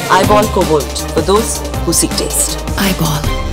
Eyeball Cobalt for those who seek taste. Eyeball.